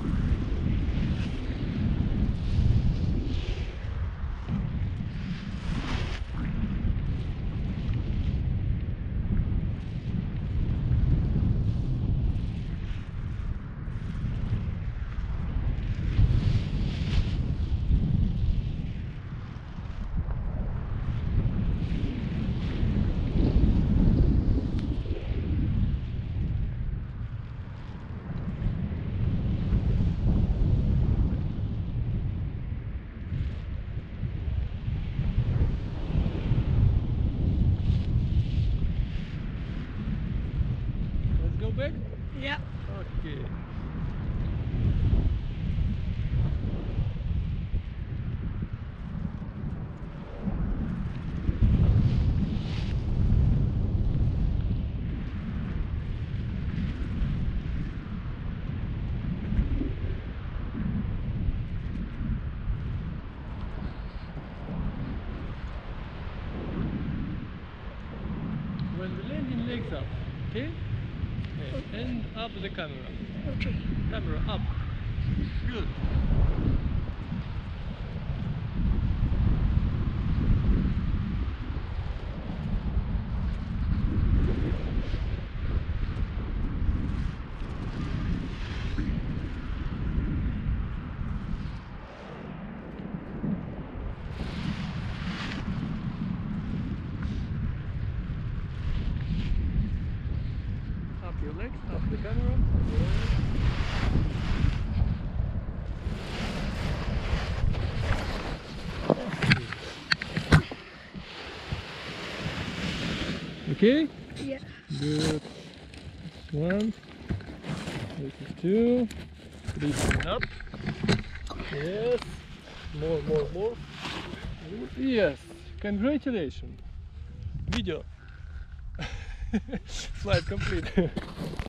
Let's go back? Yeah. Okay. When the landing legs up, okay? And up the camera. Okay. Camera up. Good. Up your legs, up the camera. Okay? Yeah. Good. One. This is two. Three. Up. Yes. More. Yes. Congratulations. Video. Flight complete.